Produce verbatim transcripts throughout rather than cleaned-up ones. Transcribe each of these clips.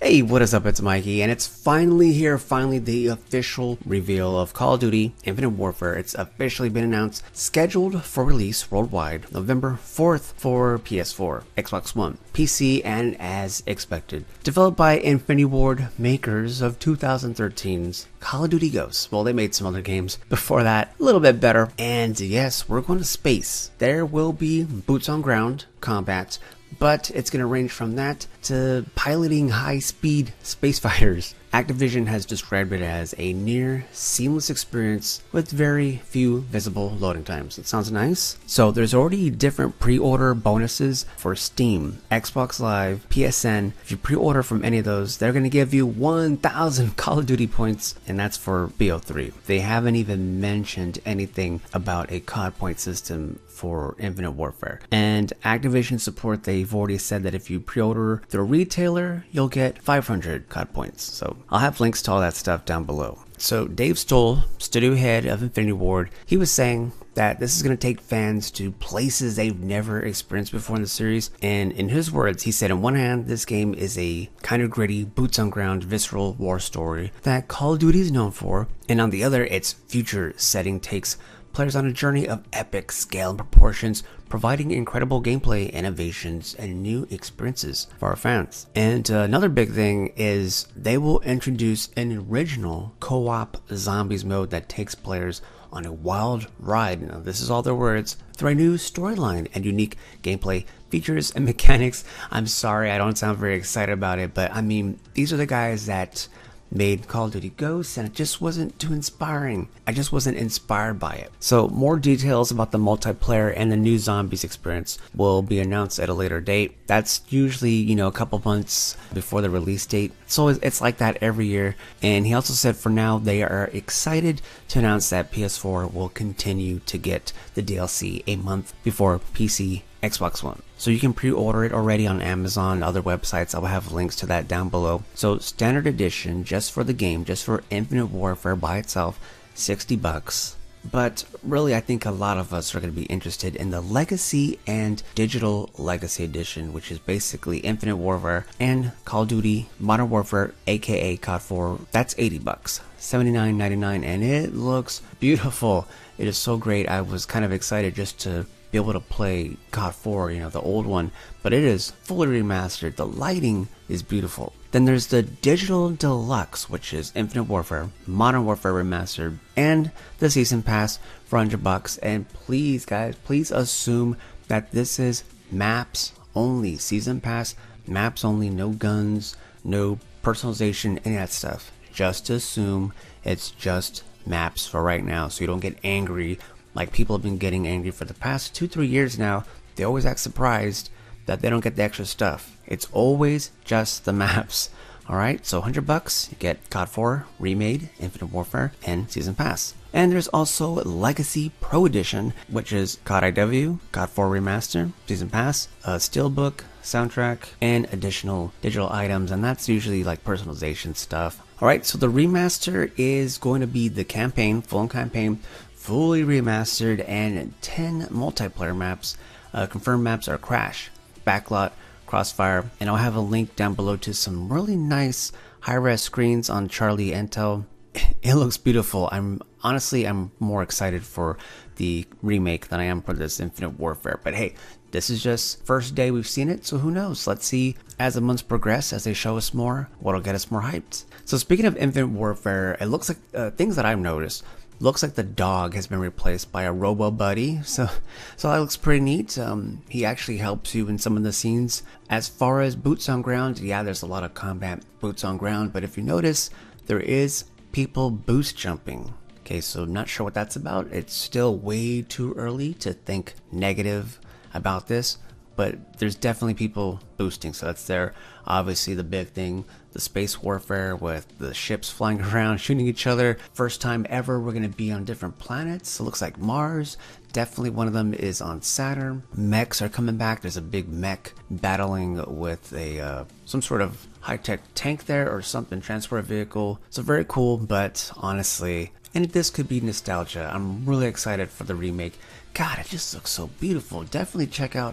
Hey, what is up? It's Mikey, and it's finally here, finally the official reveal of Call of Duty Infinite Warfare. It's officially been announced, scheduled for release worldwide November fourth for P S four, Xbox One, P C, and as expected. Developed by Infinity Ward, makers of two thousand thirteen's Call of Duty Ghosts. Well, they made some other games before that, a little bit better. And yes, we're going to space. There will be boots on ground combat, but it's going to range from that to piloting high-speed space fighters. Activision has described it as a near seamless experience with very few visible loading times. It sounds nice. So there's already different pre-order bonuses for Steam, Xbox Live, P S N. If you pre-order from any of those, they're going to give you one thousand Call of Duty points, and that's for B O three. They haven't even mentioned anything about a C O D point system for Infinite Warfare. And Activision support, they've already said that if you pre-order through a retailer, you'll get five hundred C O D points. So I'll have links to all that stuff down below. So Dave Stoll, studio head of Infinity Ward, he was saying that this is going to take fans to places they've never experienced before in the series. And in his words, he said, on one hand, this game is a kind of gritty, boots on ground, visceral war story that Call of Duty is known for. And on the other, its future setting takes players on a journey of epic scale and proportions, providing incredible gameplay, innovations, and new experiences for our fans. And uh, another big thing is they will introduce an original co-op zombies mode that takes players on a wild ride. Now, this is all their words, through a new storyline and unique gameplay features and mechanics. I'm sorry, I don't sound very excited about it, but I mean, these are the guys that made Call of Duty Ghosts, and it just wasn't too inspiring. I just wasn't inspired by it. So more details about the multiplayer and the new zombies experience will be announced at a later date. That's usually, you know, a couple months before the release date. So it's like that every year. And he also said for now they are excited to announce that P S four will continue to get the D L C a month before P C, Xbox One. So you can pre-order it already on Amazon and other websites. I will have links to that down below. So standard edition, just for the game, just for Infinite Warfare by itself, sixty bucks. But really, I think a lot of us are going to be interested in the Legacy and Digital Legacy Edition, which is basically Infinite Warfare and Call of Duty Modern Warfare, aka C O D four. That's eighty bucks, seventy-nine ninety-nine, and it looks beautiful. It is so great. I was kind of excited just to be able to play C O D four, you know, the old one, but it is fully remastered. The lighting is beautiful. Then there's the Digital Deluxe, which is Infinite Warfare, Modern Warfare Remastered, and the Season Pass for one hundred bucks. And please, guys, please assume that this is maps only. Season Pass, maps only, no guns, no personalization, any of that stuff. Just assume it's just maps for right now, so you don't get angry like people have been getting angry for the past two, three years now. They always act surprised that they don't get the extra stuff. It's always just the maps. Alright, so one hundred bucks, you get C O D four Remade, Infinite Warfare, and Season Pass. And there's also Legacy Pro Edition, which is C O D I W, C O D four Remaster, Season Pass, a Steelbook, soundtrack, and additional digital items, and that's usually like personalization stuff. Alright, so the remaster is going to be the campaign, full campaign, fully remastered, and ten multiplayer maps. Uh, confirmed maps are Crash, Backlot, Crossfire, and I'll have a link down below to some really nice high-res screens on Charlie Intel. It looks beautiful. I'm honestly, I'm more excited for the remake than I am for this Infinite Warfare. But hey, this is just first day we've seen it, so who knows? Let's see as the months progress, as they show us more, what'll get us more hyped. So speaking of Infinite Warfare, it looks like uh, things that I've noticed. Looks like the dog has been replaced by a robo buddy, so so that looks pretty neat. Um, he actually helps you in some of the scenes. As far as boots on ground, yeah, there's a lot of combat boots on ground, but if you notice, there is people boost jumping. Okay, so not sure what that's about. It's still way too early to think negative about this, but there's definitely people boosting, so that's there. Obviously the big thing, the space warfare with the ships flying around shooting each other. First time ever we're going to be on different planets. It looks like Mars, definitely one of them is on Saturn. Mechs are coming back. There's a big mech battling with a uh, some sort of high-tech tank there or something, transport vehicle. So very cool, but honestly, and this could be nostalgia. I'm really excited for the remake. God, it just looks so beautiful. Definitely check out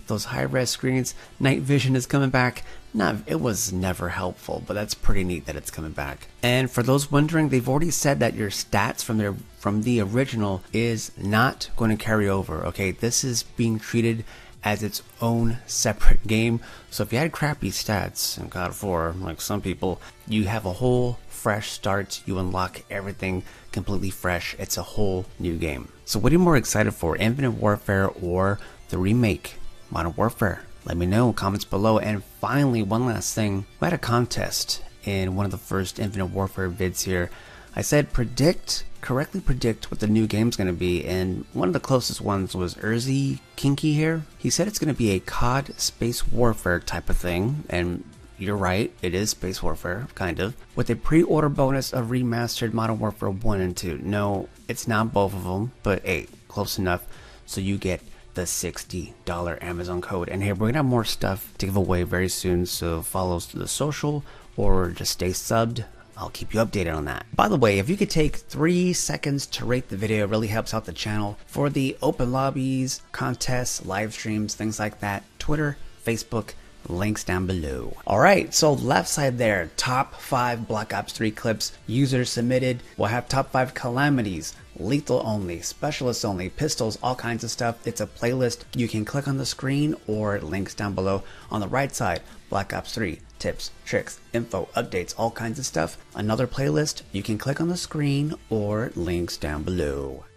those high-res screens. Night vision is coming back. Not, it was never helpful, but that's pretty neat that it's coming back. And for those wondering, they've already said that your stats from their from the original is not going to carry over. Okay, this is being treated as its own separate game. So if you had crappy stats in God of War, like some people, you have a whole fresh start. You unlock everything completely fresh. It's a whole new game. So what are you more excited for, Infinite Warfare or the remake, Modern Warfare? Let me know in comments below. And finally, one last thing, we had a contest in one of the first Infinite Warfare vids here. I said predict, correctly predict what the new game's going to be, and one of the closest ones was Urzi Kinky here. He said it's going to be a C O D Space Warfare type of thing, and you're right, it is Space Warfare, kind of, with a pre-order bonus of remastered Modern Warfare one and two. No, it's not both of them, but hey, close enough, so you get the sixty dollar Amazon code. And hey, we're gonna have more stuff to give away very soon, so follow us to the social or just stay subbed. I'll keep you updated on that. By the way, if you could take three seconds to rate the video, it really helps out the channel. For the open lobbies, contests, live streams, things like that, Twitter, Facebook, links down below. Alright, so left side there, top five Black Ops three clips, users submitted. We'll have top five calamities, lethal only, specialists only, pistols, all kinds of stuff. It's a playlist. You can click on the screen or links down below. On the right side, Black Ops three, tips, tricks, info, updates, all kinds of stuff. Another playlist. You can click on the screen or links down below.